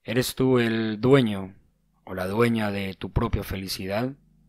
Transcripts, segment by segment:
¿Eres tú el dueño o la dueña de tu propia felicidad?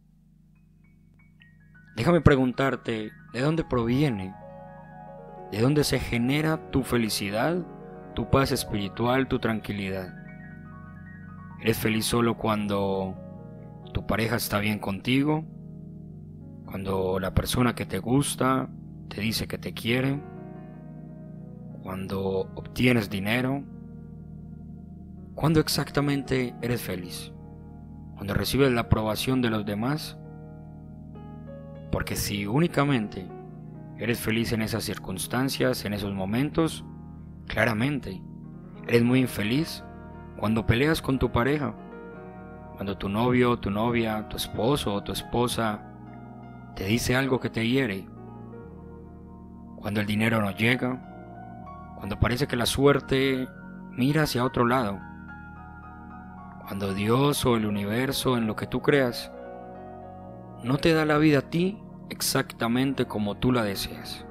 Déjame preguntarte, ¿de dónde proviene? ¿De dónde se genera tu felicidad, tu paz espiritual, tu tranquilidad? ¿Eres feliz solo cuando tu pareja está bien contigo? ¿Cuando la persona que te gusta te dice que te quiere? ¿Cuando obtienes dinero? ¿Cuándo exactamente eres feliz? ¿Cuando recibes la aprobación de los demás? Porque si únicamente eres feliz en esas circunstancias, en esos momentos, claramente eres muy infeliz cuando peleas con tu pareja, cuando tu novio, tu novia, tu esposo o tu esposa te dice algo que te hiere, cuando el dinero no llega, cuando parece que la suerte mira hacia otro lado, cuando Dios o el universo en lo que tú creas no te da la vida a ti exactamente como tú la deseas.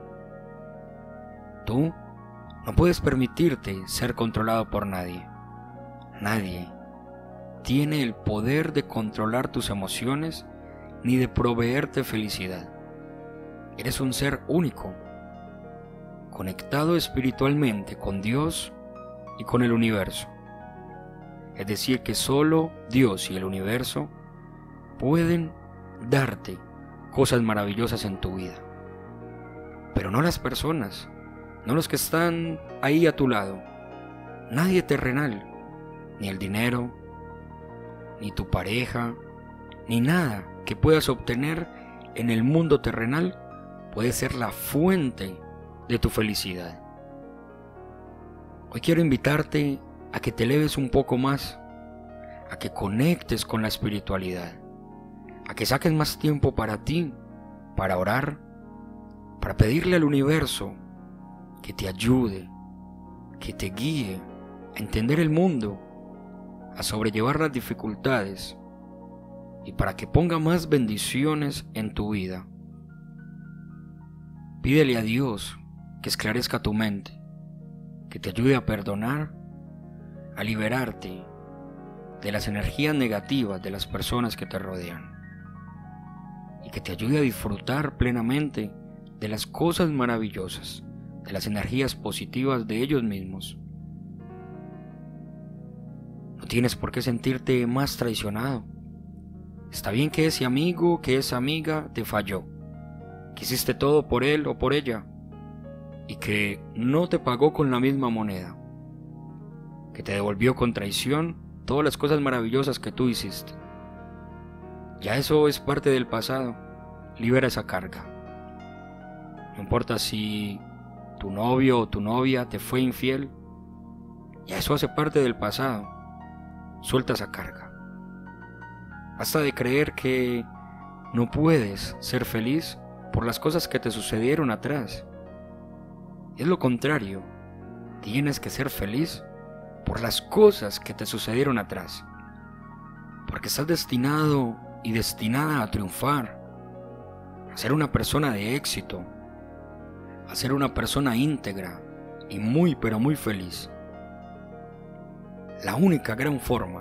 Tú no puedes permitirte ser controlado por nadie. Nadie tiene el poder de controlar tus emociones ni de proveerte felicidad. Eres un ser único, conectado espiritualmente con Dios y con el universo. Es decir, que solo Dios y el universo pueden darte cosas maravillosas en tu vida. Pero no las personas, no los que están ahí a tu lado. Nadie terrenal, ni el dinero, ni tu pareja, ni nada que puedas obtener en el mundo terrenal puede ser la fuente de tu felicidad. Hoy quiero invitarte a que te eleves un poco más, a que conectes con la espiritualidad, a que saques más tiempo para ti, para orar, para pedirle al universo que te ayude, que te guíe a entender el mundo, a sobrellevar las dificultades y para que ponga más bendiciones en tu vida. Pídele a Dios que esclarezca tu mente, que te ayude a perdonar, a liberarte de las energías negativas de las personas que te rodean y que te ayude a disfrutar plenamente de las cosas maravillosas, de las energías positivas de ellos mismos. No tienes por qué sentirte más traicionado. Está bien que ese amigo, que esa amiga te falló, que hiciste todo por él o por ella y que no te pagó con la misma moneda, que te devolvió con traición todas las cosas maravillosas que tú hiciste. Ya eso es parte del pasado. Libera esa carga. No importa si tu novio o tu novia te fue infiel, ya eso hace parte del pasado. Suelta esa carga. Basta de creer que no puedes ser feliz por las cosas que te sucedieron atrás. Es lo contrario. Tienes que ser feliz por las cosas que te sucedieron atrás. Porque estás destinado y destinada a triunfar, a ser una persona de éxito, a ser una persona íntegra y muy pero muy feliz. La única gran forma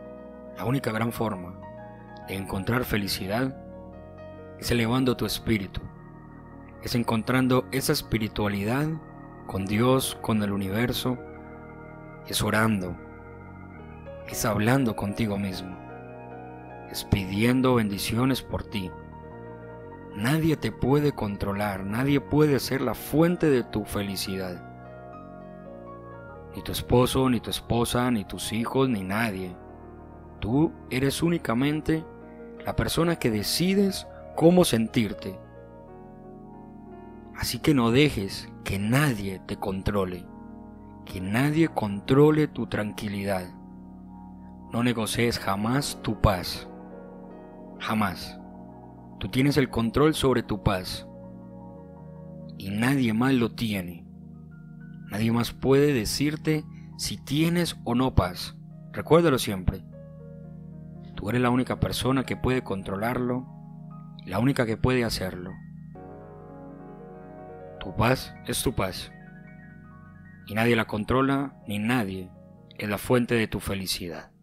de encontrar felicidad es elevando tu espíritu, es encontrando esa espiritualidad con Dios, con el universo, es orando, es hablando contigo mismo, es pidiendo bendiciones por ti. Nadie te puede controlar, nadie puede ser la fuente de tu felicidad. Ni tu esposo, ni tu esposa, ni tus hijos, ni nadie. Tú eres únicamente la persona que decides cómo sentirte. Así que no dejes que nadie te controle, que nadie controle tu tranquilidad. No negocies jamás tu paz, jamás. Tú tienes el control sobre tu paz y nadie más lo tiene. Nadie más puede decirte si tienes o no paz. Recuérdalo siempre. Tú eres la única persona que puede controlarlo y la única que puede hacerlo. Tu paz es tu paz y nadie la controla ni nadie es la fuente de tu felicidad.